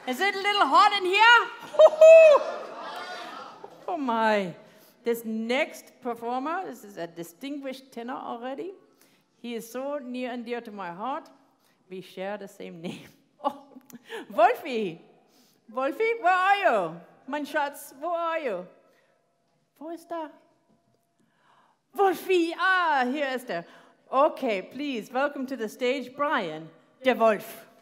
Is it a little hot in here? Oh my. This next performer, this is a distinguished tenor already. He is so near and dear to my heart. We share the same name. Oh, Wolfi. Wolfi, where are you? Mein Schatz, wo are you? Wo ist er? Wolfi, hier ist er. Okay, please, welcome to the stage, Brian de Wolf.